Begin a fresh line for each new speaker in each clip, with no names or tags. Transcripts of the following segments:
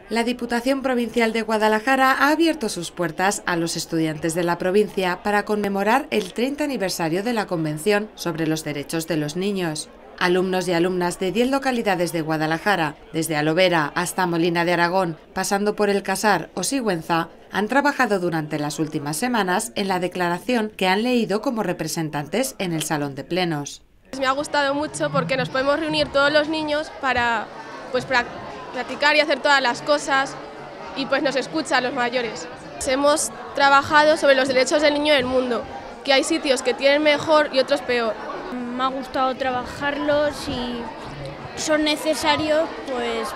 La Diputación Provincial de Guadalajara ha abierto sus puertas a los estudiantes de la provincia para conmemorar el 30 aniversario de la Convención sobre los Derechos de los Niños. Alumnos y alumnas de 10 localidades de Guadalajara, desde Alovera hasta Molina de Aragón, pasando por El Casar o Sigüenza, han trabajado durante las últimas semanas en la declaración que han leído como representantes en el Salón de Plenos.
Me ha gustado mucho porque nos podemos reunir todos los niños para practicar y hacer todas las cosas y pues nos escuchan los mayores. Hemos trabajado sobre los derechos del niño en el mundo, que hay sitios que tienen mejor y otros peor.
Me ha gustado trabajarlos y son necesarios pues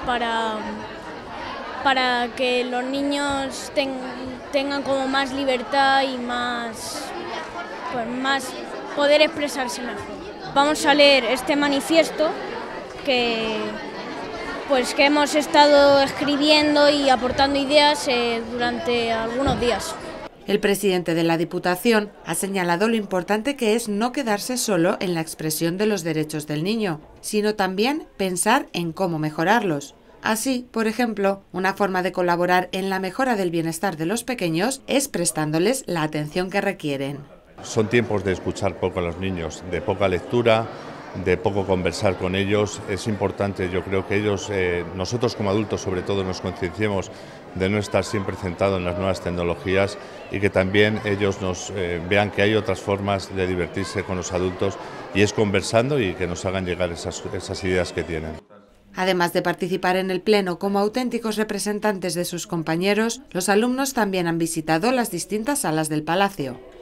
para que los niños tengan como más libertad y más poder expresarse mejor. Vamos a leer este manifiesto que hemos estado escribiendo y aportando ideas durante algunos días.
El presidente de la Diputación ha señalado lo importante que es no quedarse solo en la expresión de los derechos del niño, sino también pensar en cómo mejorarlos. Así, por ejemplo, una forma de colaborar en la mejora del bienestar de los pequeños es prestándoles la atención que requieren.
Son tiempos de escuchar poco a los niños, de poca lectura, de poco conversar con ellos. Es importante, yo creo que ellos, nosotros como adultos sobre todo, nos concienciemos de no estar siempre centrados en las nuevas tecnologías y que también ellos nos vean que hay otras formas de divertirse con los adultos y es conversando y que nos hagan llegar esas ideas que tienen.
Además de participar en el pleno como auténticos representantes de sus compañeros, los alumnos también han visitado las distintas salas del Palacio.